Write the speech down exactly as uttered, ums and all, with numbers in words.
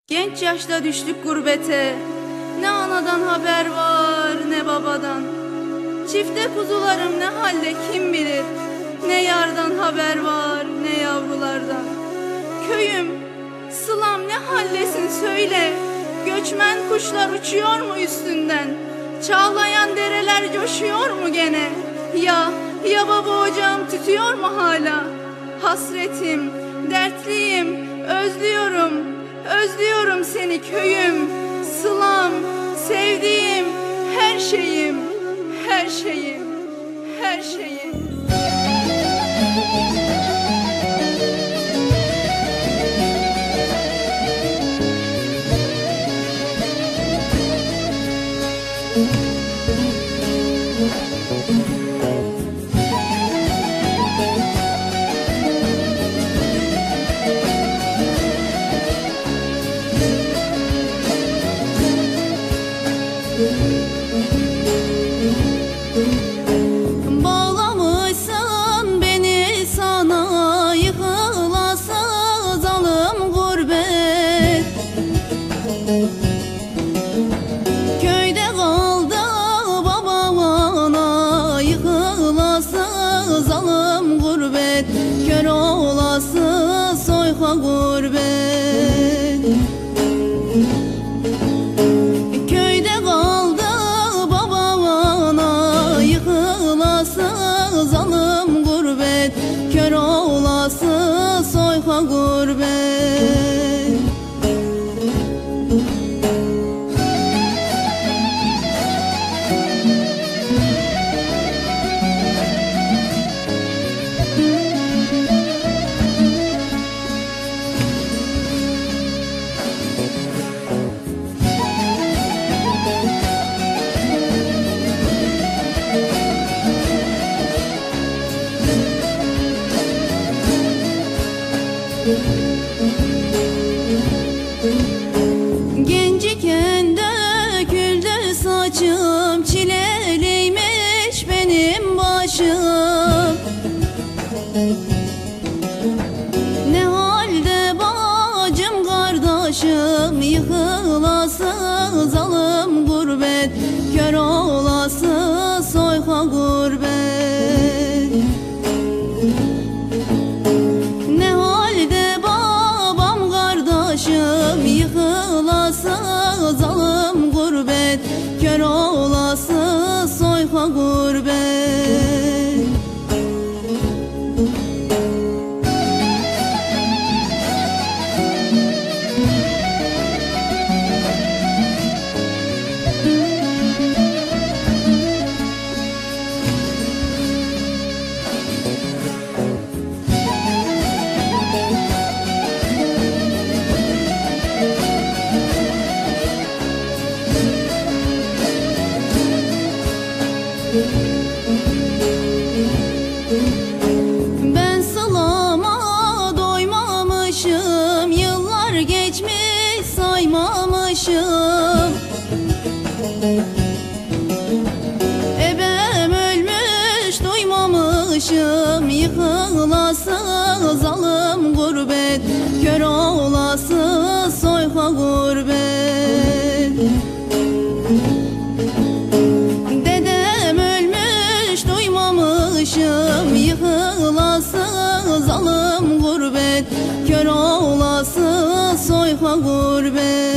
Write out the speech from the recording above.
Genç yaşta düştük gurbete, ne anadan haber var ne babadan. Çifte kuzularım ne halde kim bilir, ne yardan haber var ne yavrulardan. Köyüm, sılam ne hallesin söyle, göçmen kuşlar uçuyor mu üstünden? Çağlayan dereler coşuyor mu gene? Ya, ya baba ocağım tütüyor mu hala? Hasretim, dertliyim, özlüyorum, özlüyorum seni köyüm, sılam, sevdiğim, her şeyim, her şeyim, her şeyim. Bağlamışsın beni sana, yıkılası zalim gurbet. Köyde kaldı babam ana, yıkılası zalim gurbet. Kör olası soyka gurbet. Zalim gurbet, kör olası soyka gurbet. Genciken döküldü saçım, çileliymiş benim başım. Ne halde bacım kardeşim, yıkılası zalim gurbet, kör olası soyka gurbet. Yıkılası zalim gurbet, kör olası soyka gurbet. Ben sılama doymamışım, yıllar geçmiş saymamışım. Ebem ölmüş duymamışım, yıkılası zalim gurbet, kör olası soyka gurbet. Yıkılası zalim gurbet, kör olası soyka gurbet.